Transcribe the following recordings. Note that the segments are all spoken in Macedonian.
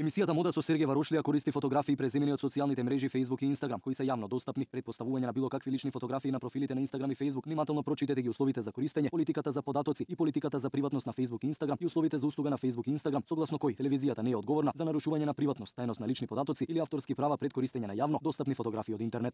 Емисијата Мода со Сергеј Варошлија користи фотографии преземени од социјалните мрежи Facebook и Instagram, кои се јавно достапни. Пред поставување на било какви лични фотографии на профилите на Instagram и Facebook, внимателно прочитете ги условите за користење, политиката за податоци и политиката за приватност на Facebook и Instagram и условите за услуга на Facebook и Instagram, согласно кои телевизијата не е одговорна за нарушување на приватност, тајност на лични податоци или авторски права пред користење на јавно достапни фотографии од интернет.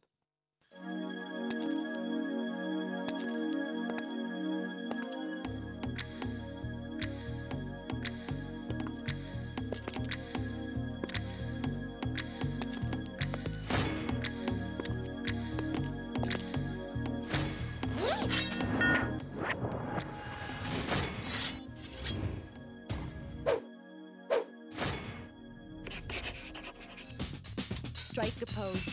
Strike a pose.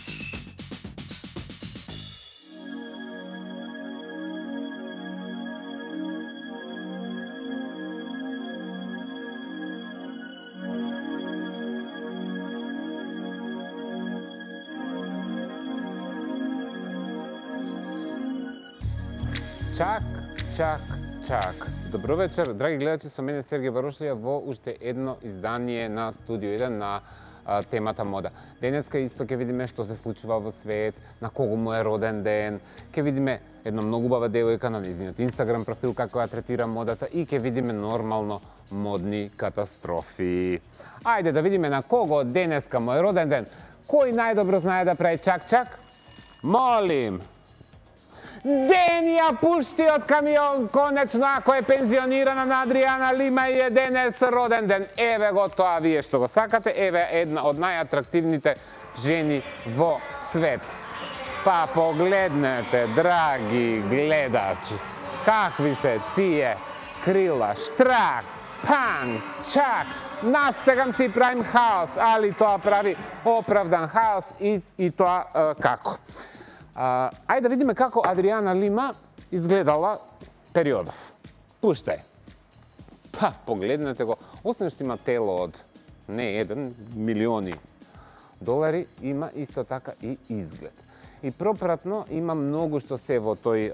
Чак. Добро вечер, драги гледачи, со мене Сергеј Варошлија во уште едно издание на Студио 1 на темата мода. Денеска исто ќе видиме што се случува во свет, на кого му е роден ден, ќе видиме една многу убава девојка на нејзиниот Инстаграм профил како ја третира модата и ќе видиме нормално модни катастрофи. Ајде да видиме на кого денеска му е роден ден. Кој најдобро знае да прави чак? Молим! Дени ја пушти од камион, конечно, ако е пензионирана на Адриана Лима и е денес роден ден. Еве го тоа вие што го сакате, еве една од најатрактивните жени во свет. Па погледнете, драги гледачи, какви се тие крила, штрак, пан, чак, настегам си правим хаос, али тоа прави оправдан хаос и тоа како? Ајде да видиме како Адриана Лима изгледала периодов. Пуштай. Па, погледнете го. Освен што има тело од не еден, милиони долари, има исто така и изглед. И пропратно има многу што се во тој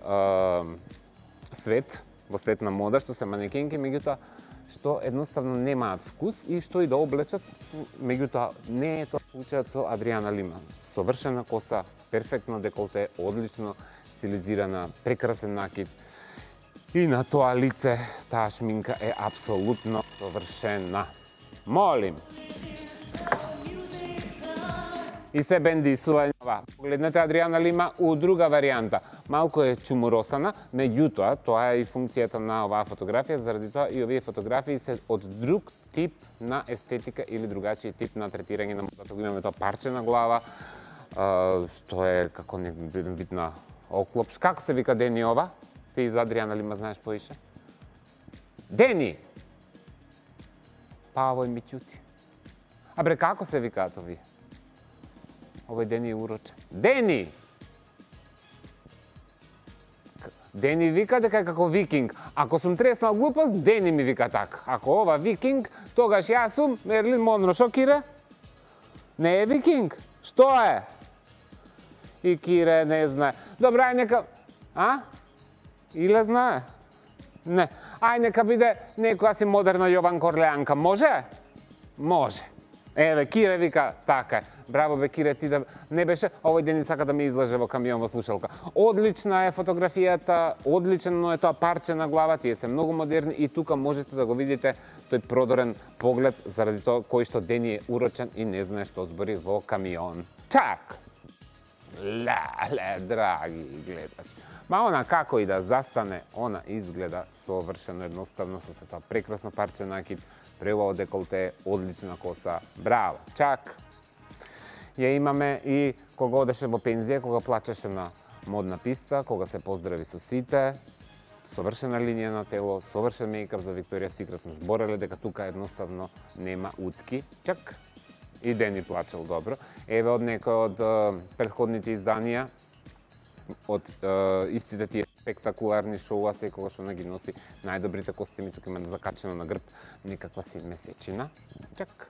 свет, во свет на мода, што се манекенки, меѓутоа што едноставно немаат вкус и што и да облечат, меѓутоа не е тоа случајот со Адриана Лима. Совршена коса, перфектно деколте, одлично стилизирана, прекрасен накид. И на тоа лице таа шминка е апсолутно совршена. Молим! И се бендисувањава. Погледнете Адриана Лима у друга варијанта. Малку е чумуросана, меѓутоа, тоа е и функцијата на оваа фотографија, заради тоа и овие фотографии се од друг тип на естетика или другачи тип на третирање на модата. Имаме тоа парче на глава, што е како еден вид на оклоп. Како се вика Дени ова? Ти за Адриана Лима знаеш поише? Дени! Па овој ми ќути. Абре, како се викаат овие? Овој Дени е урочен. Дени! Дени вика дека е како викинг. Ако сум треснал глупост, Дени ми вика така. Ако ова викинг, тогаш јас сум Мерлин Монро. Шо, Кире? Не е викинг? Што е? И Кире не знае. Добра, ај нека... Иле знае? Не. Ај нека биде некоја си модерна Јован Корлеанка. Може? Може. Еве, Кире вика, така е. Браво бе, Кире, ти да не беше, овој ден сака да ме излаже во камион во слушалка. Одлична е фотографијата, одлично е тоа парче на глава, тие се многу модерни и тука можете да го видите тој продорен поглед заради тоа кој што Дени е урочен и не знае што збори во камион. Чак! Леле, драги гледачи. Ма она како и да застане, она изгледа совршено едноставно со се тоа прекрасно парче накид, преубаво деколте, одлична коса. Браво, чак! Ја имаме и кога одеше во пензија, кога плачеше на модна писта, кога се поздрави со сите, совршена линија на тело, совршен мејкап за Викторија Секрет. Сме збореле дека тука едноставно нема утки. Чак! И Дени плачел добро. Еве од некој од претходните изданија, од истите тие спектакуларни шоуа, секогаш она ги носи најдобрите костими, тука има закачено на грб некаква си месечина. Чак!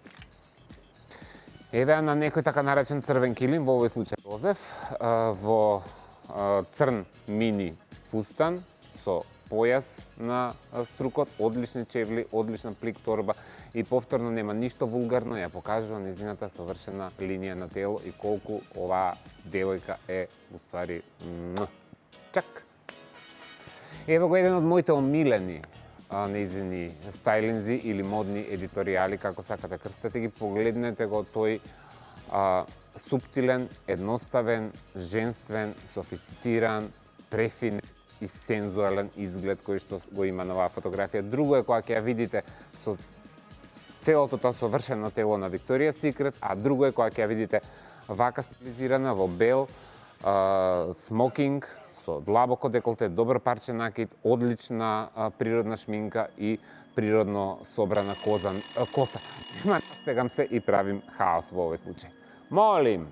Еве на некој така наречен црвен килим, во овој случај Јозеф, во црн мини фустан со појас на струкот, одлични чевли, одлична плик торба и повторно нема ништо вулгарно, ја покажува нејзината совршена линија на тело и колку оваа девојка е уствари чак. Ево го еден од моите омилени нејзини стајлинзи или модни едиторијали, како сакате крстете ги, погледнете го тој суптилен, едноставен, женствен, софистициран, префин и сензуален изглед кој што го има на оваа фотографија. Друго е кога ќе ја видите со целото тоа совршено тело на Викторија Секрет, а друго е кога ќе ја видите вака стилизирана во бел смокинг, со длабоко деколте, добро парче накид, одлична природна шминка и природно собрана коса. Стегам се и правим хаос во овој случај. Молим!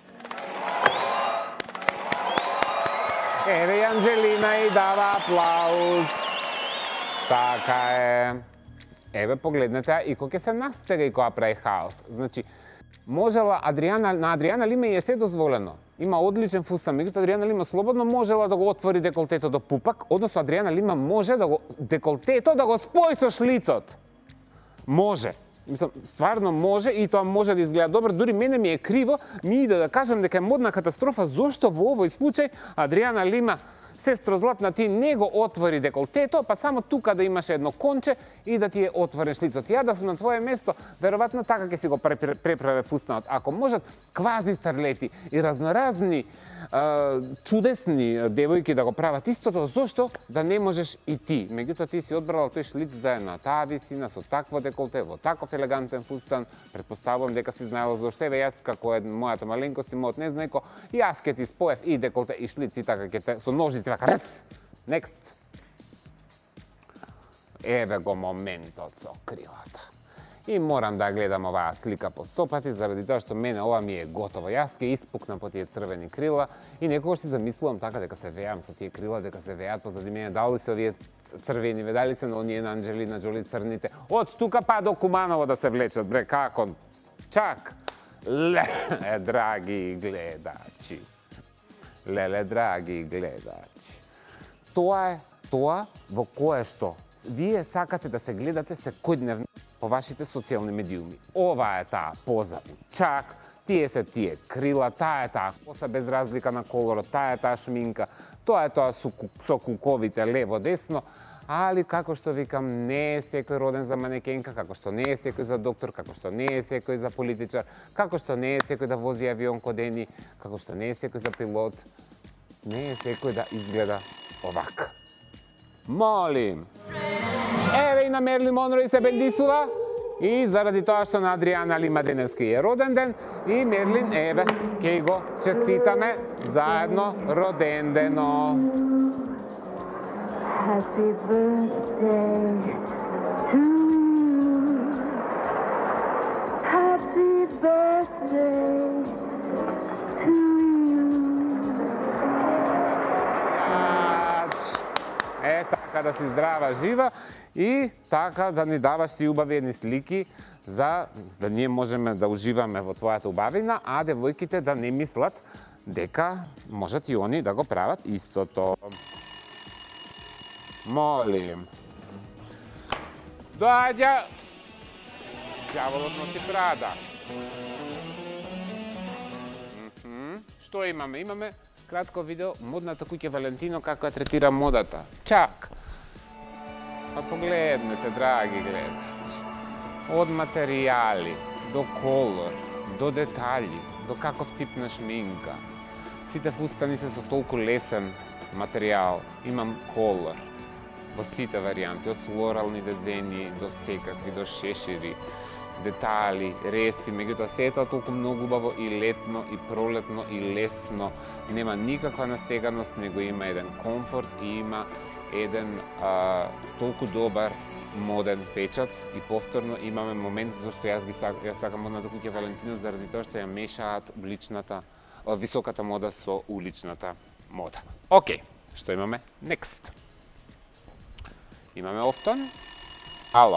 Еве и Анджелина и дава аплауз. Така е. Еве погледнете и кој ќе се настега и кога прави хаос. Значи, можела на Адриана Лима и е се дозволено. Има одличен фустан, меѓутоа Адриана Лима слободно можела да го отвори деколтето до пупак, односно Адриана Лима може да го деколтето да го спои со шлицот. Може. Мислам, стварно може и тоа може да изгледа добро. Дури мене ми е криво, ми иде да кажам дека е модна катастрофа, зошто во овој случај Адриана Лима, сестро Златна, ти не го отвори деколтето, па само тука да имаше едно конче и да ти е отворен шлицот. Ја да сум на твое место, веројатно така ќе си го преправе фустанот. Ако можат квази старлети и разноразни чудесни девојки да го прават истото, зошто да не можеш и ти? Меѓутоа ти си одбрала тој шлиц да е на таа висина, со такво деколте, во таков елегантен фустан. Предпоставувам дека си знаела зошто. Еве јас како мојата маленкост и мојот незнајко, јас ќе ти споев и деколте и шлиц и така ќе те со ножици вака рес. Next. Еве го моментот со крилата. И морам да гледам оваа слика по 100 пати, заради тоа што мене ова ми е готово. Јас ке испукнам по тие црвени крила и некогаш си замислувам така дека се веам со тие крила, дека се веат позади мене. Дали се овие црвени, дали се на оние на Анджелина Джоли црните. Од тука па до Куманово да се влечат, бре, како? Чак! Леле, драги гледачи. Леле, драги гледачи. Тоа е тоа во кое што вие сакате да се гледате секојдневно по вашите социјални медиуми. Ова е таа поза у чак, тие се тие крила, таа е таа коса без разлика на колорот, таа е таа шминка, тоа е тоа со куковите лево-десно, али како што викам, не е секој роден за манекенка, како што не е секој за доктор, како што не е секој за политичар, како што не е секој да вози авион кодени, како што не е секој за пилот, не е секој да изгледа овака. Молим! Еве и на Мерлин Монро и се бендисува. И заради тоа што на Адриана Лима денески е роден ден, и Мерлин, еве, ке го честитаме заедно роден дено. Happy birthday to you. Happy birthday to you. Е, така да си здрава, жива и така да ни даваш ти убави едни слики за да ние можеме да уживаме во твојата убавина, а девојките да не мислат дека можат и они да го прават истото. Молим. Доаѓа. Ѓаволот носи прада. Што имаме? Имаме кратко видео модната куќа Валентино како ја третира модата. Чак. Па погледнете, драги гледачи. Од материјали, до колор, до детали, до каков тип на шминка. Сите фустани се со толку лесен материјал. Имам колор во сите варијанти, од флорални дизајни до секакви, до шешири, детали, реси, меѓутоа се тоа толку многу убаво и летно, и пролетно, и лесно. Нема никаква настеганост, него има еден комфорт и има еден толку добар моден печат и повторно имаме момент зашто јас сакам модната куќа Валентино заради тоа што ја мешаат високата мода со уличната мода. Океј, што имаме? Next. Имаме офтон. Ало.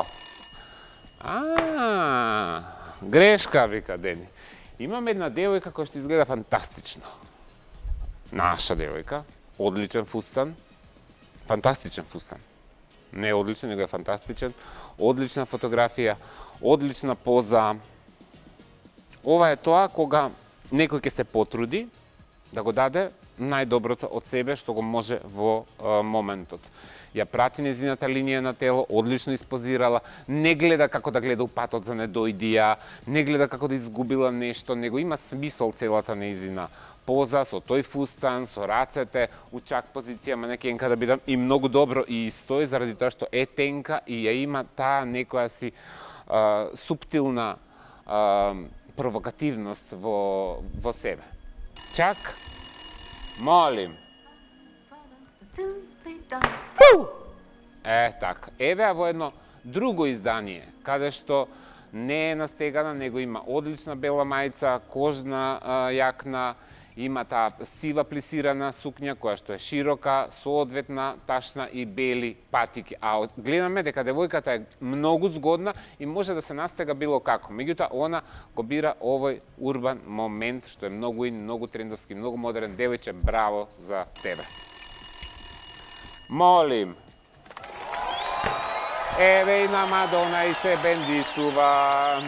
Грешка, вика Дени. Имаме една девојка која што изгледа фантастично. Наша девојка, одличен фустан, фантастичен фустан. Не е одличен, него е фантастичен. Одлична фотографија, одлична поза. Ова е тоа кога некој ќе се потруди да го даде најдоброто од себе што го може во моментот. Ја прати незината линија на тело, одлично испозирала, не гледа како да гледа упатот за недојдија, не гледа како да изгубила нешто, него има смисол целата незина поза со тој фустан, со рацете, у чак позиција манекенка да бидам и многу добро и стои заради тоа што е тенка и ја има таа некоја си суптилна провокативност во себе. Чак, молим. Така. Еве во едно друго издание, каде што не е настегана, него има одлична бела мајца, кожна јакна, има таа сива плисирана сукња која што е широка, соодветна, ташна и бели патики. А гледаме дека девојката е многу згодна и може да се настега било како. Меѓутоа, она го бира овој урбан момент, што е многу ин, многу трендовски, многу модерен. Девојче, браво за тебе. Молим. Еве и на Мадона и се бендисува.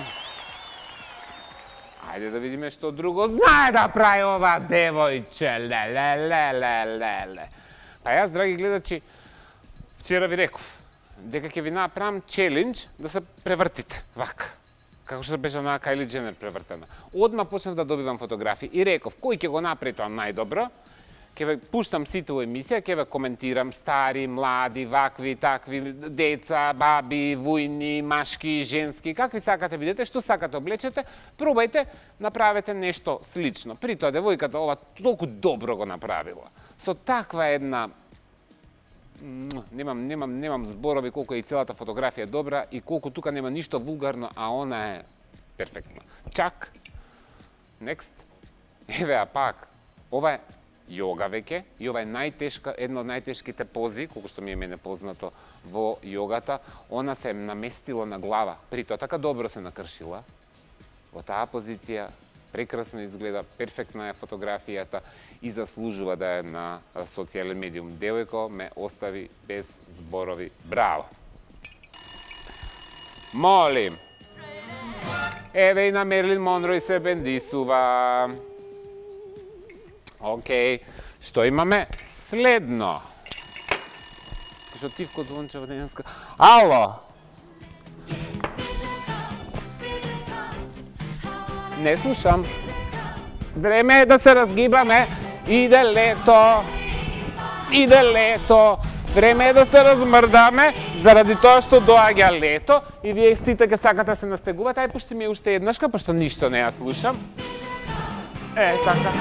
Ајде да видиме што друго знае да прави ова девојче. Ле. Па јас, драги гледачи, вчера ви реков дека ќе ви направам челендж да се превртите вака. Како што беше на Кайли Дженер превртена. Одма почнав да добивам фотографии и реков кој ќе го направи тоа најдобро. Ќе ве пуштам сите во емисија, ќе ве коментирам стари, млади, вакви, такви, деца, баби, вујни, машки, женски, какви сакате бидете, што сакате облечете, пробајте, направете нешто слично. При тоа девојката ова толку добро го направила. Со таква една немам зборови колку е и целата фотографија добра и колку тука нема ништо вулгарно, а она е перфектна. Чак. Next. Еве пак. Ова е јога веќе, и ова е една од најтешките пози, колку што ми е мене познато во јогата, она се наместила на глава, при тоа така добро се накршила, во таа позиција, прекрасно изгледа, перфектна е фотографијата и заслужува да е на социјален медиум. Девојко ме остави без зборови. Браво! Молим! Еве и на Мерлин Монро и се бендисува. Океј, што имаме следно? Што тивко звончева денеска? Ало! Не слушам. Време е да се разгибаме. Иде лето. Иде лето. Време е да се размрдаме, заради тоа што доаѓа лето и вие сите ќе сакате да се настегувате. Ај, пушти ми уште еднашка, пошто ништо не ја слушам. Така.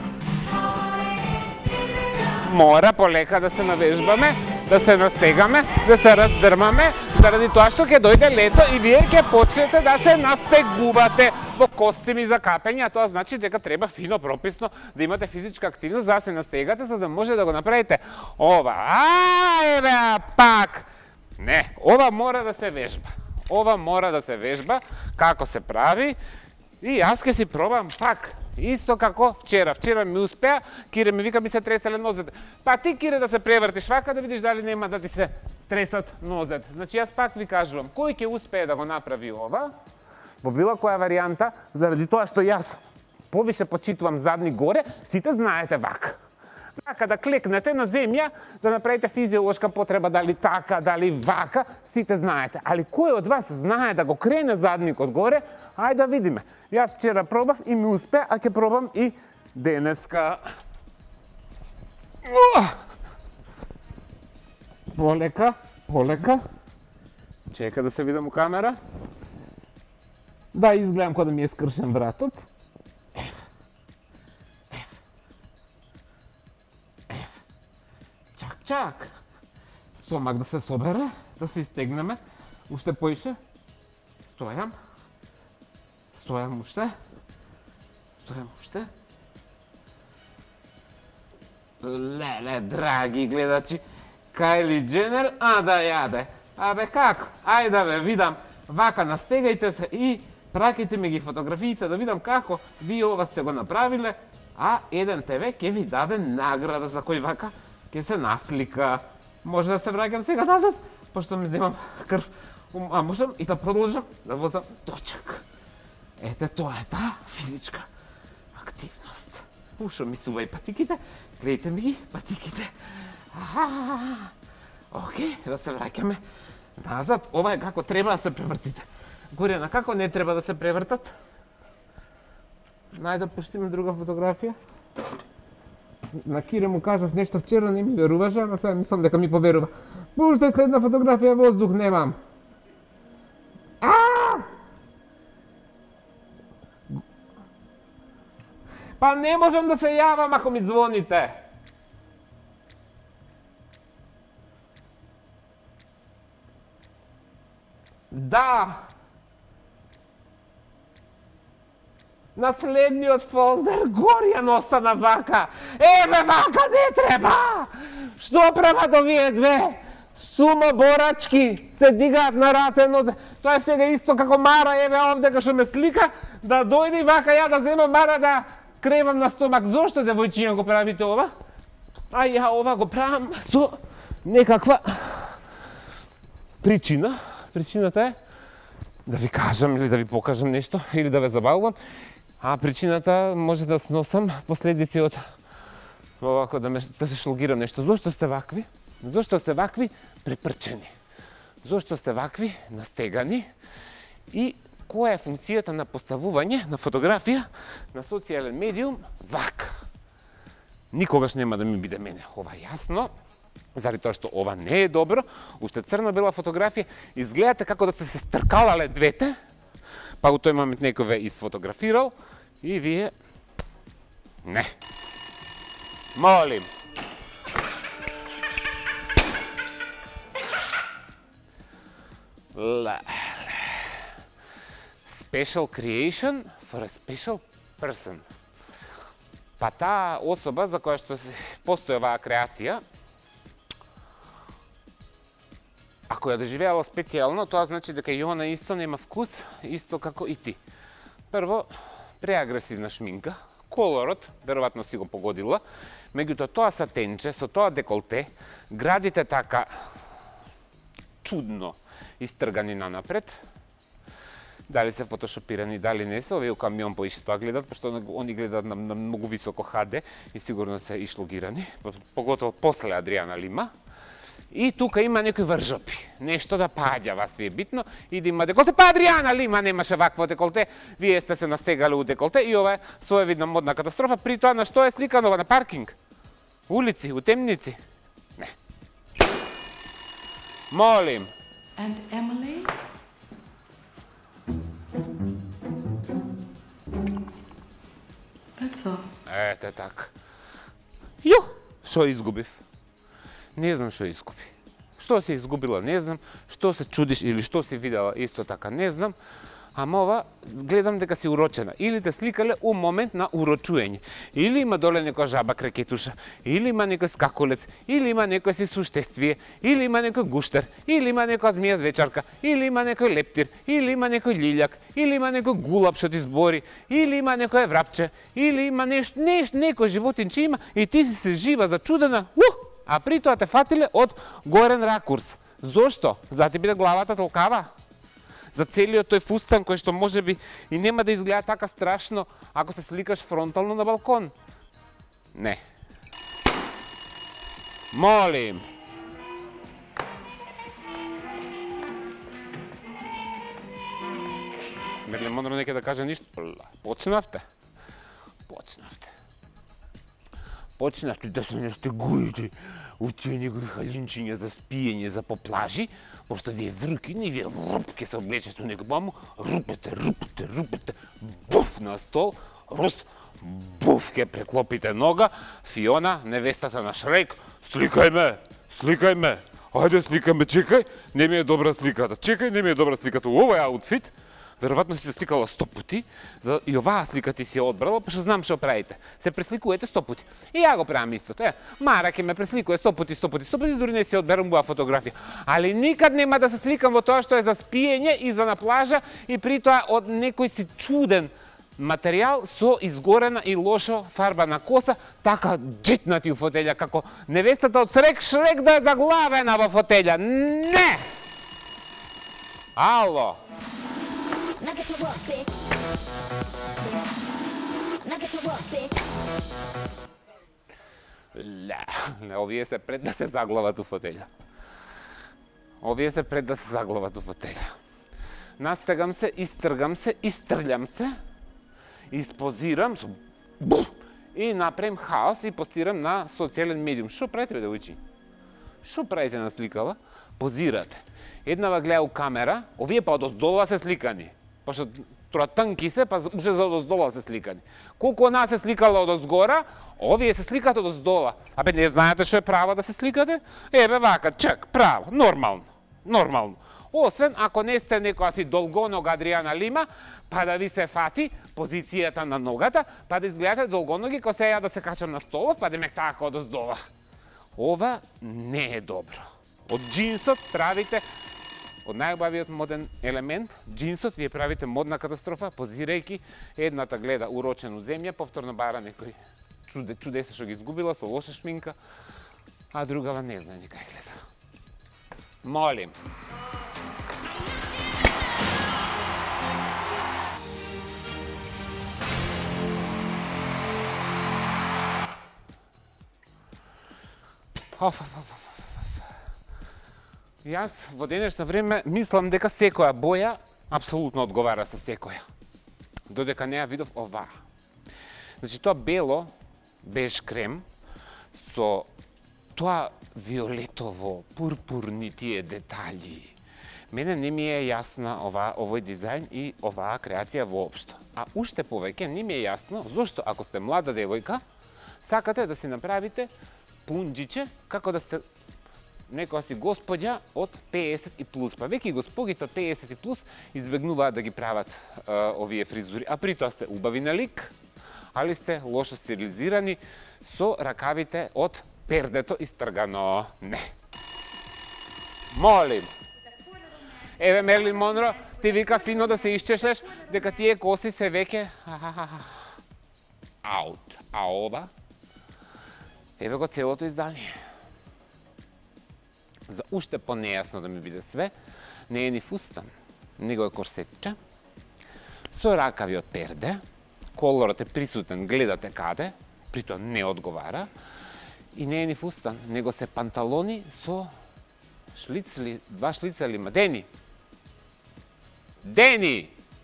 Мора полека да се навежбаме, да се настегаме, да се раздрмаме, заради тоа што ќе дојде лето и вие ќе почнете да се настегувате во костими за капење, а тоа значи дека треба фино прописно да имате физичка активност за да се настегате, за да може да го направите ова. Еве пак! Не, ова мора да се вежба. Ова мора да се вежба, како се прави, и јас ќе си пробам пак. Исто како вчера. Вчера ми успеа, Кире ми вика ми се треселе нозете. Па ти, Кире, да се превртиш вака, да видиш дали нема да ти се тресат нозете. Значи, јас пак ви кажувам, кој ќе успее да го направи ова, во била која варијанта, заради тоа што јас повише почитувам задни горе, сите знаете вака. Вака да клекнете на земја, да направите физиолошка потреба, дали така, дали вака, сите знаете. Али кој од вас знае да го крене задникот горе, ајде да видиме. Јас вчера пробав и ми успе, а ќе пробам и денеска. Полека, полека. Чека да се видам у камера. Да, изгледам кога да ми е скршен вратот. Чак. Стомак да се собере, да се истегнеме. Уште поише. Стојам уште. Леле, драги гледачи, Кайли Дженер, да јаде. Абе, како? Ајде да ве видам. Вака, настегајте се и пракајте ми ги фотографиите да видам како вие ова сте го направиле, а Еден ТВ ќе ви даде награда за кој вака ќе се наслика. Може да се враќам сега назад, пошто ми немам крв. А можам и да продолжам да возам точак. Ете, тоа е таа физичка активност. Ушо ми сува и патиките, гледайте ми ги патиките. Океј, да се враќаме назад. Ова е како треба да се превртите. Горјана, како не треба да се превртат? Најде пуштиме друга фотографија. На Кире му кажав нешто вчера, не ми веруваше, ама сега мислам дека ми поверува. Пуштай следна фотографија, воздух немам. Па не можам да се јавам ако ми звоните. Да. На следниот фолдер Горјан остана вака. Еве вака не треба! Што прават овие две? Сума борачки се дигаат на раце, но тоа е сега исто како Мара, еве овде кај што ме слика, да дојде и вака ја да земам Мара да кревам на стомак. Зошто девојчиња го правите ова? А ја ова го правам со некаква причина. Причината е да ви кажам или да ви покажам нешто или да ве забавувам. А причината може да сносам последици од овако да се шлогирам нешто. Зошто сте вакви? Зошто сте вакви препрчени? Зошто сте вакви настегани? И која е функцијата на поставување на фотографија на социјален медиум вака? Никогаш нема да ми биде мене ова јасно, заради тоа што ова не е добро. Уште црно-бела фотографија, изгледате како да сте се стркалале двете, па у тој момент некој ве изфотографирал и вие не. Молим. Special creation for a special person. Па таа особа за која што постои оваа креација, ако ја доживеала специјално, тоа значи дека и она исто нема вкус, исто како и ти. Прво, преагресивна шминка, колорот, веројатно си го погодила, меѓутоа тоа сатенче, со тоа деколте, градите така чудно истргани нанапред. Дали се фотошопирани, дали не се, овие у камион поише тоа гледат, пошто они гледат на многу високо HD и сигурно се ишлогирани, поготово после Адријана Лима. И тука има некои вржопи, нешто да паѓа, вас ви е битно, и да има деколте. Па Адријана Лима немаше вакво деколте, вие сте се настегали у деколте и ова е своевидна модна катастрофа. При тоа на што е сликано? На паркинг, улици, у темници. Не. Молим. And Emily? That's all. Ете така. Јо, шо изгубив? Не знам што изгуби. Што си изгубила, не знам. Што се чудиш или што си видела, исто така не знам. Ама ова, гледам дека си урочена. Или те сликале у момент на урочување. Или има доле некоја жаба крекетуша, или има некој скакулец, или има некој си суштествие, или има некој гуштер, или има некоја змија звечарка, или има некој лептир, или има некој лилјак, или има некој гулап што ти збори, или има некој врапче, или има некој животинче има и ти си се жива зачудена. А при тоа те фатиле од горен ракурс. Зошто? За да ти биде главата толкава? За целиот тој фустан кој што можеби и нема да изгледа така страшно ако се сликаш фронтално на балкон? Не. Молим. Мерлин Монро неќе да каже ништо. Почнавте. Почнавте да се не стегуите у тие негови халинчиња за спиење за по плажи, пошто вие вркини, вие врпке се облечете у некој баму, рупете, буф на стол, буф ке преклопите нога, Фиона, невестата на Шрек, сликај ме, ајде сликај ме, чекај, не ми е добра сликата, у овој аутфит, веројатно си се сликала 100 пати, и оваа слика ти си ја одбрала, па што знам што правите. Се пресликувате 100 пати. И ја го правам истото. Мара ќе ме пресликува 100 пати, дури не си одберам буа фотографија. Али никад нема да се сликам во тоа што е за спиење и за на плажа и при тоа од некој си чуден материјал со изгорена и лошо фарбана коса, така джитнати у фотелја, како невестата од Шрек да е заглавена во фотелја. Не! Ало! Ле, овие се пред да се заглават у фотелја. Овие се пред да се заглават у фотелја. Настегам се, истргам се, истрлјам се, испозирам со и направим хаос и постирам на социјален медиум. Шо правите бе девојчи? Шо правите на сликава? Позирате. Еднава гледа у камера, овие па одоздола се сликани. Пошто тоа тнки се, па уже за одоздола се сликани. Колку од нас се сликала одозгора, овие се сликат одоздола. Абе, не знаете што е право да се сликате? Еве вака, чак, право, нормално. Нормално. Освен ако не сте некоја си долгонога Адријана Лима, па да ви се фати позицијата на ногата, па да изгледате долгоноги кој се ја да се качам на столов, па да ме така одоздола. Ова не е добро. Од джинсот правите, од најубавиот моден елемент, джинсот вие правите модна катастрофа, позирајќи едната гледа урочен у земја, повторно бара некој чудеса што ги изгубила со лоша шминка, а другава не знае никај гледа. Молим. Јас во денешно време мислам дека секоја боја апсолутно одговара со секоја. Додека не ја видов оваа. Значи тоа бело, беж крем, со тоа виолетово, пурпурни тие детали. Мене не ми е јасна овој дизајн и оваа креација воопшто. А уште повеќе не ми е јасно зошто ако сте млада девојка, сакате да си направите пунџиче како да сте некоја си господја од 50 и плюс. Па веќе госпогите од 50 и плюс избегнуваат да ги прават овие фризури. А при тоа сте убави на лик, али сте лошо стерилизирани со ракавите од пердето истргано. Не. Молим. Еве Мерлин Монро, ти вика фино да се исчешеш, дека тие коси се веќе аут. А ова? Еве го целото издание. За уште понејасно да ми биде све, не е ни фустан, него е корсетче, со ракави од перде, колорот е присутен, гледате каде, при тоа не одговара, и не е ни фустан, него се панталони со шлицели, два шлицели има. Дени! Дени!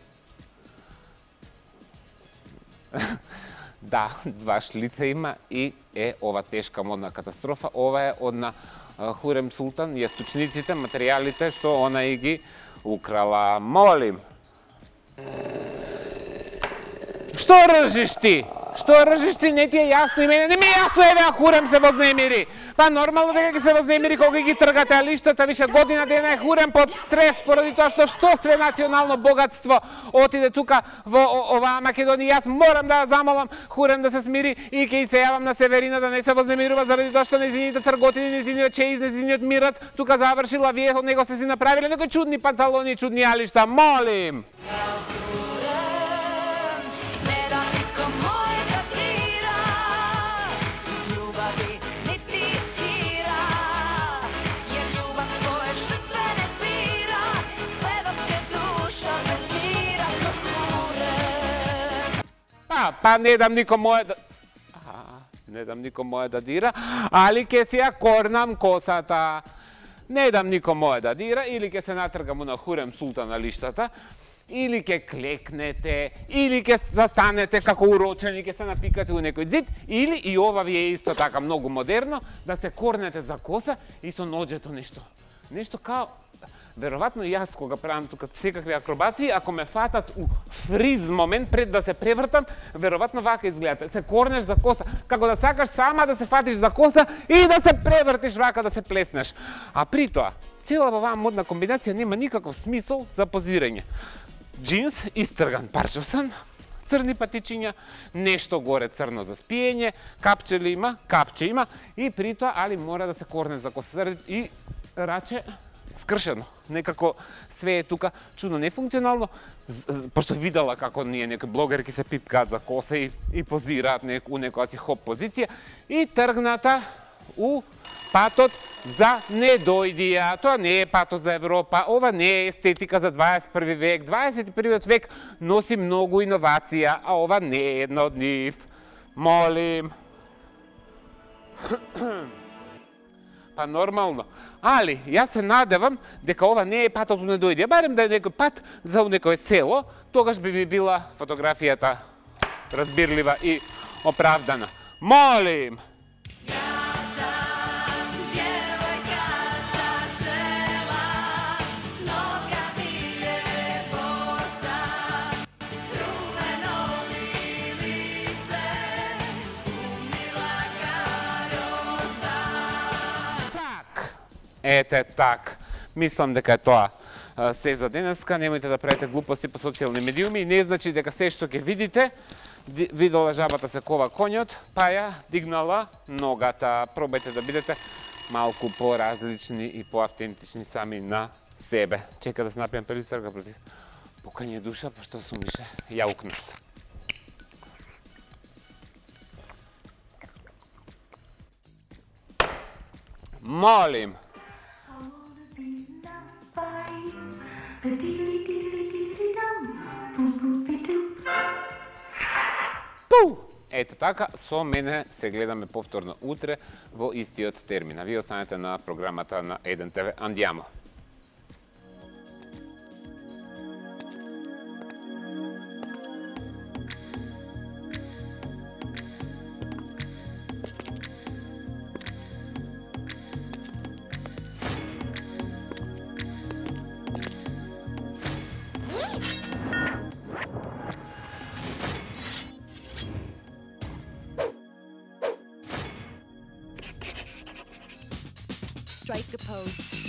Да, два шлица има и е ова тешка модна катастрофа. Ова е од на Хурем Султан, јастучниците, материјалите што она и ги украла. Молим! Што ржиш ти? Што ржиш ти? Не ти е јасно и мене. Не ми е јасно, еве, а Хурем се вознемири. Па нормално дека ќе се вознемири кога ги тргате алиштата, више година дена е Хурем под стрес поради тоа што све национално богатство отиде тука во оваа Македонија. Јас морам да замолам Хурем да се смири и ќе се јавам на Северина да не се вознемирува заради тоа што незините трготини, незиниот чеиз, незиниот мирац тука завршила, вие од него сте си направиле некои чудни панталони и чудни алишта. Молим! Па не дам ником моје да... Не дам ником моје да дира, али ќе си ја корнам косата. Не дам ником моје да дира, или ќе се натргам на Хурем Султан на лиштата, или ќе клекнете, или ќе застанете како урочени, ќе се напикате у некој зид, или и ова ви е исто така многу модерно, да се корнете за коса и со ноđето нешто. Нешто као... Веројатно јас кога правам тука секакви акробации, ако ме фатат у фриз момент пред да се превртам, веројатно вака изгледате. Се корнеш за коса, како да сакаш сама да се фатиш за коса и да се превртиш вака да се плеснеш. А при тоа, цела оваа модна комбинација нема никаков смисол за позирање. Джинс истрган парчосан, црни патичиња, нешто горе црно за спиење, капче ли има, капче има и при тоа, али мора да се корне за коса и раче скршено. Некако све е тука чудно нефункционално, пошто видела како ние некои блогерки се пипкаат за коса и позираат у некоја си хоп позиција и тргната у патот за не дојдија. Тоа не е патот за Европа, ова не е естетика за 21 век. 21 век носи многу иновација, а ова не е една од нив. Молим. Па нормално. Али, јас се надевам дека ова не е патот у не дојдија. Барем да е некој пат за у некој село, тогаш би ми била фотографијата разбирлива и оправдана. Молим! Ете так. Мислам дека е тоа се за денеска. Немојте да правите глупости по социјални медиуми. Не значи дека се што ќе видите, видела жабата се кова конјот, па ја дигнала ногата. Пробајте да бидете малку поразлични и поавтентични сами на себе. Чека да се напијам први црка против пукање душа, пошто сум више јаукнат. Молим! Пу! Ете така, со мене се гледаме повторно утре во истиот термин. А вие останете на програмата на 1 ТВ. Андиамо! Strike a pose.